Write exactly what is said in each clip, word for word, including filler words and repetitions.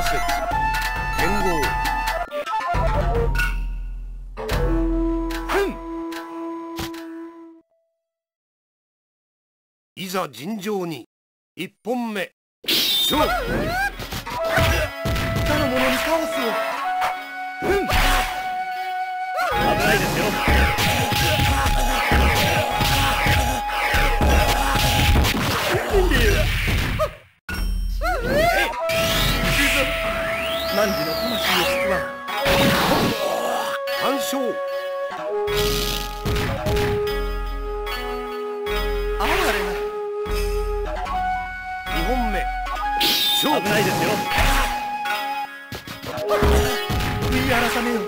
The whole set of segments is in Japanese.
節剣豪。いざ尋常に一本目勝負。 他の者にカオスを。うん危ないですよ。何時の魂を救わん。 完勝。 哀れな。 にほんめ勝負。 危ないですよ。悔い改めよ。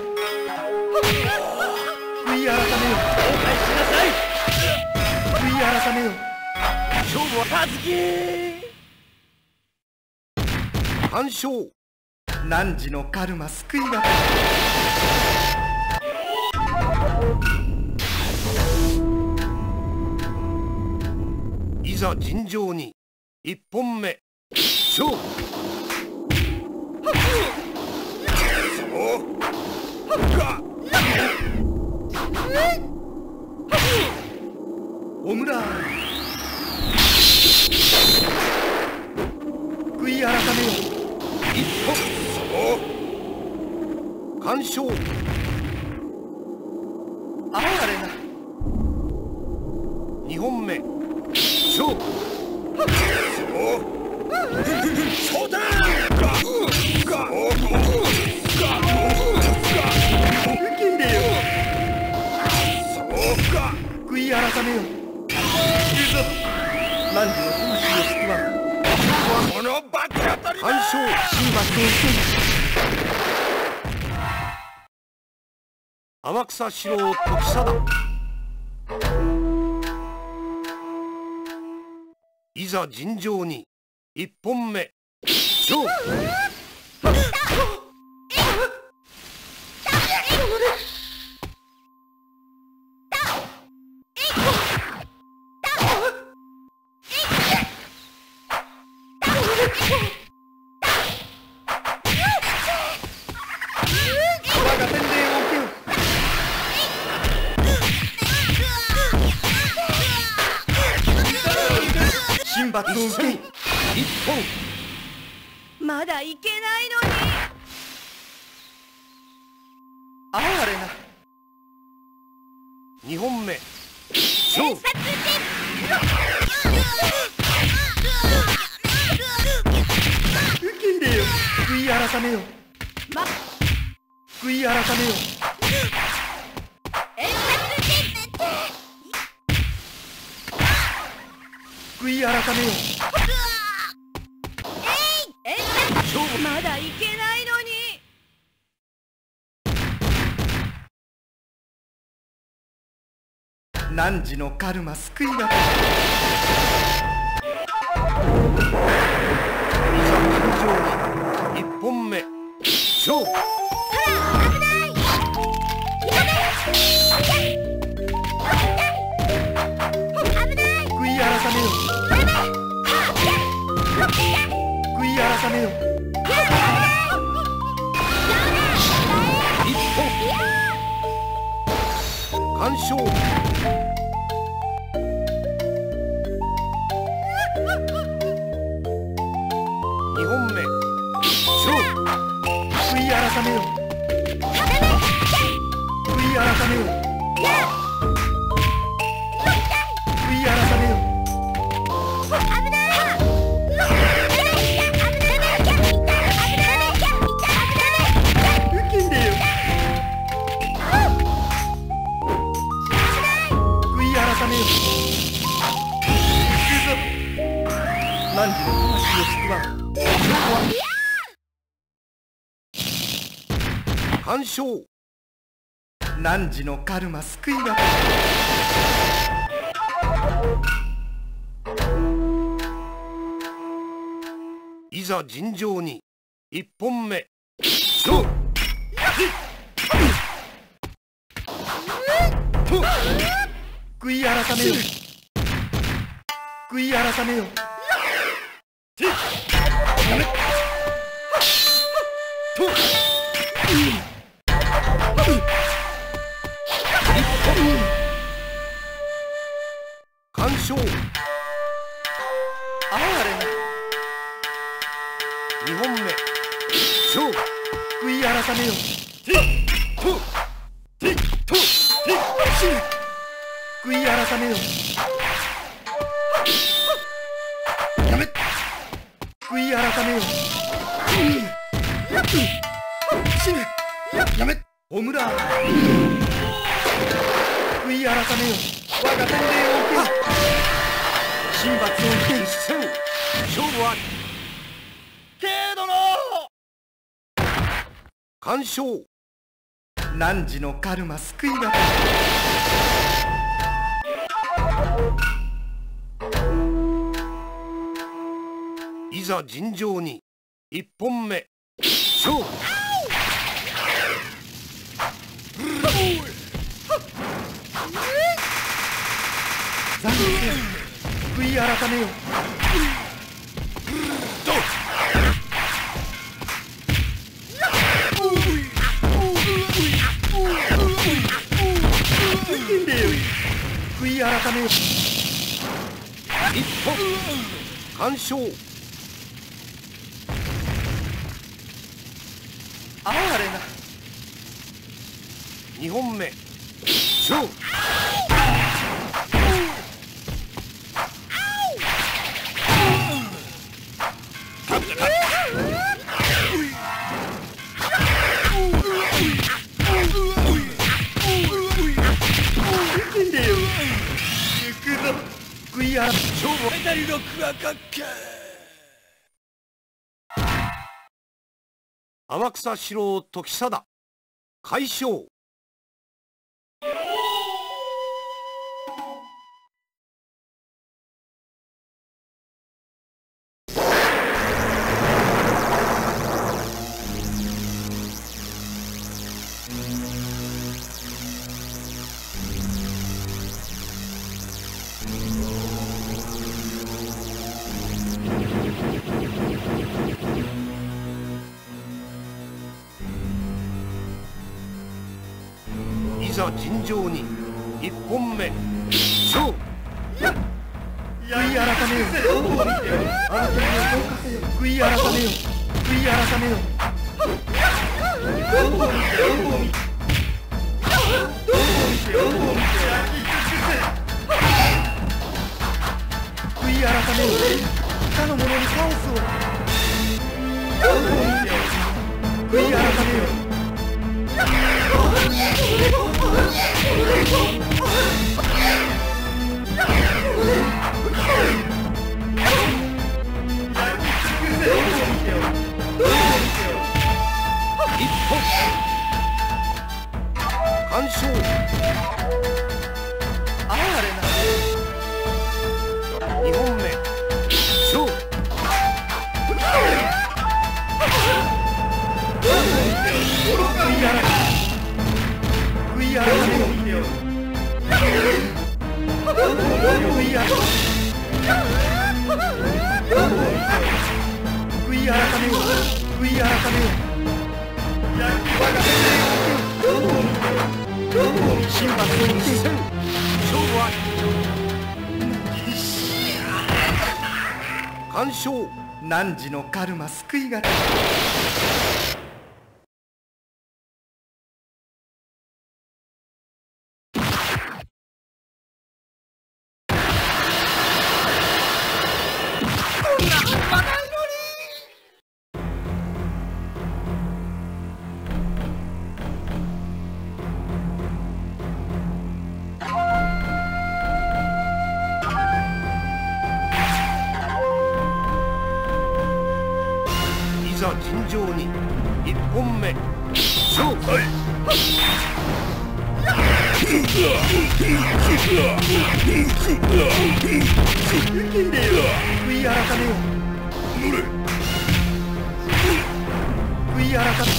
悔い改めよ。後悔しなさい。悔い改めよ。 勝負は和樹。 完勝。 汝のカルマ救いがた。 いざ尋常に一本目勝負。 オムラー悔い改めよ。 一本完勝。 哀れな。 にほんめ勝負。 そうだ。受け入れよ。悔い改めよ。何時の魂を救わん。 この罰当たりだ。完勝。 神罰を受け。 天草四郎時貞。いざ尋常に一本目勝負。 我が天霊を受けよ。神罰を受け。 一本まだいけないのに。 哀れな。 にほんめ勝負。 受け入れよ。悔い改めよ。 ま悔い改めよ。悔い改めよ。 勝負まだいけないのに。 汝のカルマ救いがた。 いざ尋常に一本目勝負。 悔い改めよ。悔い改めよ。 一本完勝。にほんめ勝負。 悔い改めよ。悔い改めよ。悔い改めよ。受け入れよ。悔い改めよ。行くぞ。汝の魂を救わん。 完勝。 汝のカルマ救いがた。 いざ尋常に一本目勝負。 悔い改めよ。悔い改めよ。 完勝。 あれにほんめ勝負。 悔い改めよ。悔い改めよ。やめ。悔い改めよ。死ね。やめ。オムラー。悔い改めよ。我が天霊を受け。神罰を受け。 一戦勝負あり。 ケイ殿。 完勝。 汝のカルマ救いがた。 いざ尋常に一本目勝負。 残念。悔い改めよ。悔い改めよ。 一本完勝。 あれな。 二本目勝負。 悔い改め。 勝負。 メダルのクワカッカ。 天草四郎時貞快勝。いざ尋常に一本目勝負。 悔い改めよ。あの時をどうかせよ。悔い改めよ。悔い改めよ。どこを見てどこを見てどこを見てどこを見て焼き尽くせ。悔い改めよ。他の者にカオスを。どこを見て悔い改めよ。 一本完勝。 あれな。二本目勝負。 悔い改めよ。悔い改めよ。悔い改めよ。悔い改めよ。神罰を受け。 勝負あり。完勝。 汝のカルマ救いがた。 いざ尋常に一本目勝負。 悔い改めよ。悔い改め。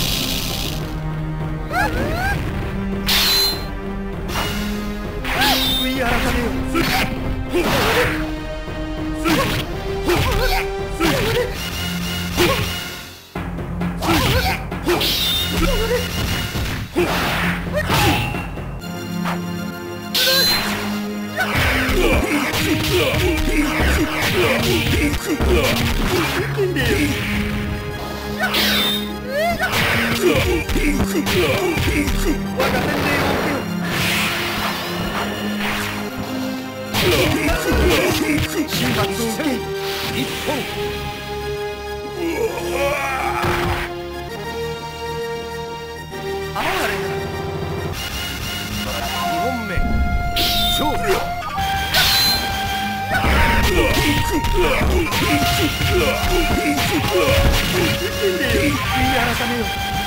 悔い改めよ。悔い改めよ。 神罰を受け一本哀れな二本目勝負悔い改めよ。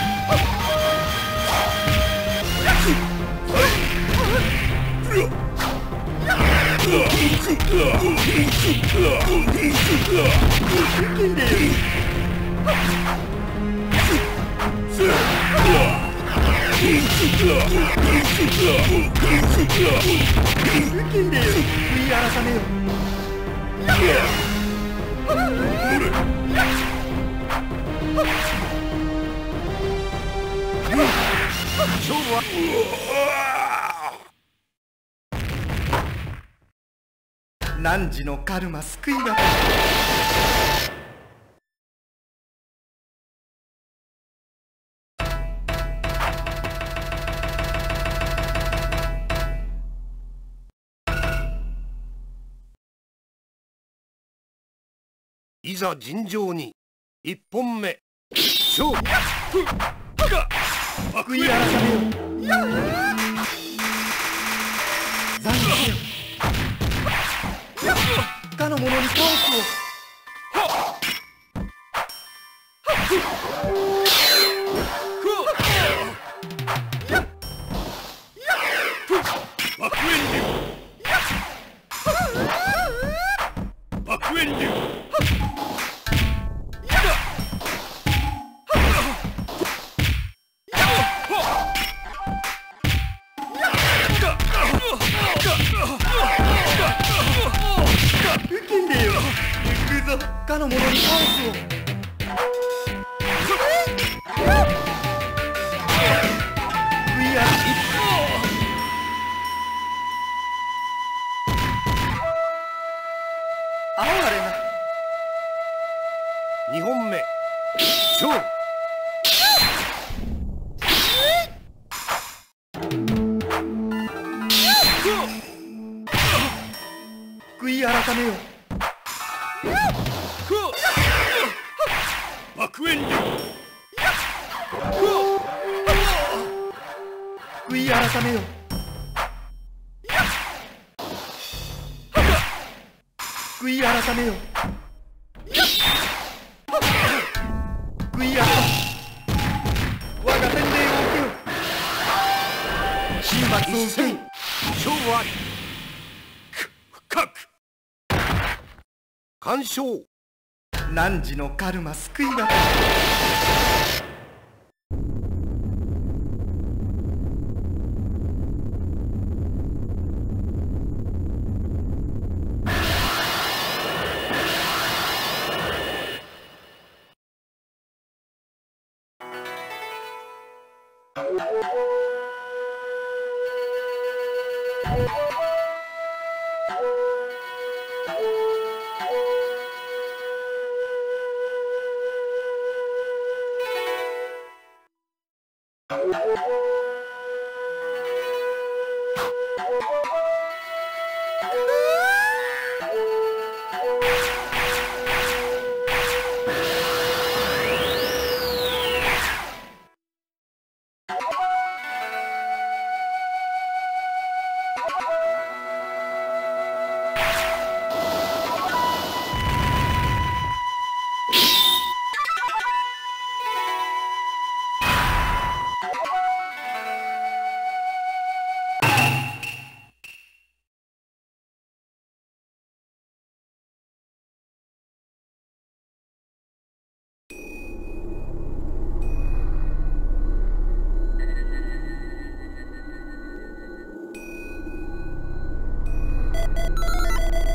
悔い改めよ。 勝負は汝のカルマ救いがたいざ尋常に一本目勝負悔い改めよ。残念よ。他の者にカオスを。 爆炎流爆炎流他の者にカオスを。悔い改め哀れな二本目勝負悔い改めよ。 爆炎流悔い改めよ。悔い改めよ。悔い改め我が洗礼を受けよ。神罰を受けよ。 勝負あり深く完勝汝のカルマ救いがた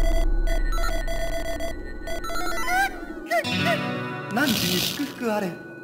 汝に祝福あれ。